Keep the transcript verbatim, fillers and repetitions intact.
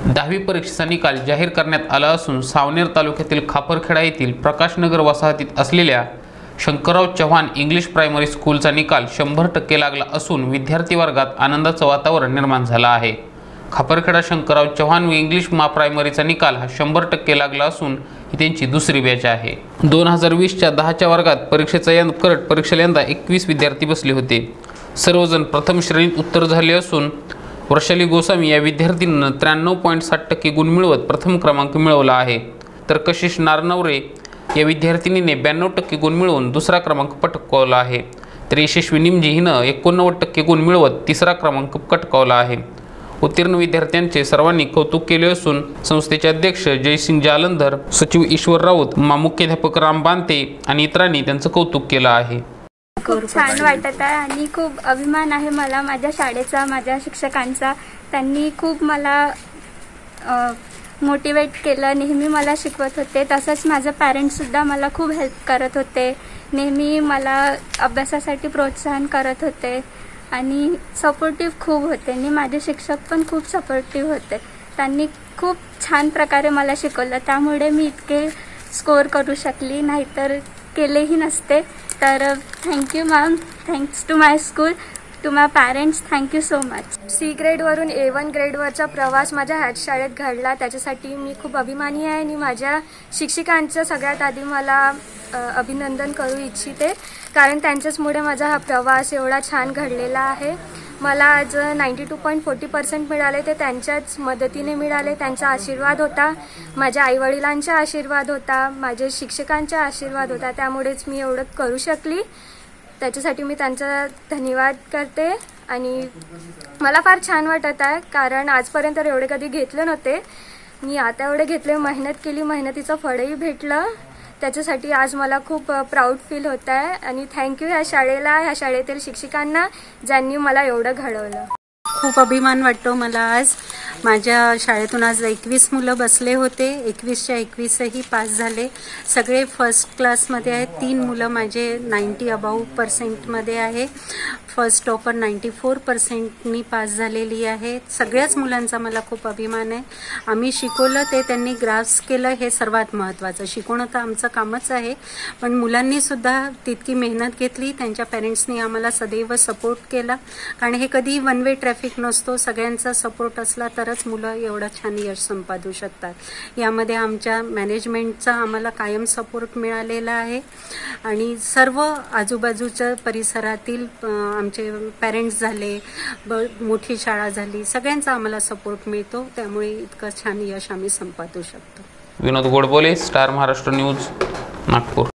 दहावी परीक्षेचा निकाल जाहीर करण्यात आला असून सावनेर तालुक्यातील खापरखेडा येथील प्रकाशनगर वसाहतीत असलेल्या शंकरराव चव्हाण इंग्लिश प्रायमरी स्कूलचा निकाल शंभर टक्के लागला असून विद्यार्थी वर्गात आनंदाचं वातावरण निर्माण झालं आहे। खापरखेडा शंकरराव चव्हाण इंग्लिश मा प्रायमरीचा निकाल हा शंभर टक्के लागला असून ही त्यांची दुसरी बॅच आहे। दोन हजार वीसच्या दहाच्या वर्गात परीक्षेचा यंदा करट परीक्षेला यंदा एकवीस विद्यार्थी बसले होते। सर्वजण प्रथम श्रेणीत उत्तर झाले असून वर्षाली गोसावी या विद्यार्थींनी त्र्याण्णव पॉईंट साठ टक्के गुण मिळवत प्रथम क्रमांक मिळवला आहे, तर कशिश नारनवरे या विद्यार्थिनीने ब्याण्णव टक्के गुण मिळवून दुसरा क्रमांक पटकावला आहे, तर यशस्वी निमजी हिनं एकोणनव्वद टक्के गुण मिळवत तिसरा क्रमांक पटकावला आहे। उत्तीर्ण विद्यार्थ्यांचे सर्वांनी कौतुक केले असून संस्थेचे अध्यक्ष जयसिंग जालंधर, सचिव ईश्वर राऊत, मुख्याध्यापक राम बांते आणि इतरांनी त्यांचं कौतुक केलं आहे। खूप छान वाटत आहे आणि खूप अभिमान आहे मला माझ्या शाळेचा, माझ्या शिक्षकांचा। त्यांनी खूप मला मोटिवेट केलं, नेहमी मला शिकवत होते। तसंच माझे पॅरेंट्स सुद्धा मला खूप हेल्प करत होते, नेहमी मला अभ्यासासाठी प्रोत्साहन करत होते आणि सपोर्टिव्ह खूप होते आणि माझे शिक्षक पण खूप सपोर्टिव्ह होते। त्यांनी खूप छान प्रकारे मला शिकवलं, त्यामुळे मी इतके स्कोर करू शकली, नाहीतर केलेही नसते। तर thank you ma'am, thanks to my school, to my parents, thank you so much. C ग्रेडवरून ए वन ग्रेडवरचा प्रवास माझ्या ह्याच शाळेत घडला, त्याच्यासाठी मी खूप अभिमानी आहे आणि माझ्या शिक्षकांचं सगळ्यात आधी मला अभिनंदन करू इच्छिते, कारण त्यांच्याचमुळे माझा हा प्रवास एवढा छान घडलेला आहे। मला आज ninety two point forty percent मिळाले ते त्यांच्याच मदतीने मिळाले, त्यांचा आशीर्वाद होता, माझ्या आईवडिलांचा आशीर्वाद होता, माझे शिक्षकांचा आशीर्वाद होता, त्यामुळेच मी एवढं करू शकली। त्याच्यासाठी मी त्यांचा धन्यवाद करते आणि मला फार छान वाटत आहे, कारण आजपर्यंत एवढे कधी घेतले नव्हते मी, आता एवढे घेतले, मेहनत केली, मेहनतीचं फळही भेटलं, त्याच्यासाठी आज मला खूप प्राऊड फील होत आहे आणि थँक्यू ह्या शाळेला, ह्या शाळेतील शिक्षकांना ज्यांनी मला एवढं घडवलं। खूप अभिमान वाटतो मला। आज माझ्या शाळेतून आज एकवीस मुलं बसले होते, एकवीसच्या एकवीसही पास झाले, सगळे फर्स्ट क्लासमध्ये आहेत। तीन मुलं माझे नाईंटी अबाऊ पर्सेंटमध्ये आहे, फर्स्ट टॉपर नाईंटी फोर पर्सेंटनी पास झालेली आहे। सगळ्याच मुलांचा मला खूप अभिमान आहे। आम्ही शिकवलं ते त्यांनी ग्रास्प केलं, हे सर्वात महत्त्वाचं। शिकवणं तर आमचं कामच आहे, पण मुलांनी सुद्धा तितकी मेहनत घेतली, त्यांच्या पेरेंट्सनी आम्हाला सदैव सपोर्ट केला, कारण हे कधी वन वे ट्रॅफिक नसतो, सगळ्यांचा सपोर्ट असला तरच मुलं एवढं छान यश संपादू शकतात। यामध्ये आमच्या मॅनेजमेंटचा आम्हाला कायम सपोर्ट मिळालेला आहे आणि सर्व आजूबाजूच्या परिसरातील आमचे पॅरेंट्स झाले, मोठी शाळा झाली, सगळ्यांचा आम्हाला सपोर्ट मिळतो, त्यामुळे इतकं छान यश आम्ही संपादू शकतो। Vinod Godbole, star Maharashtra news, Nagpur.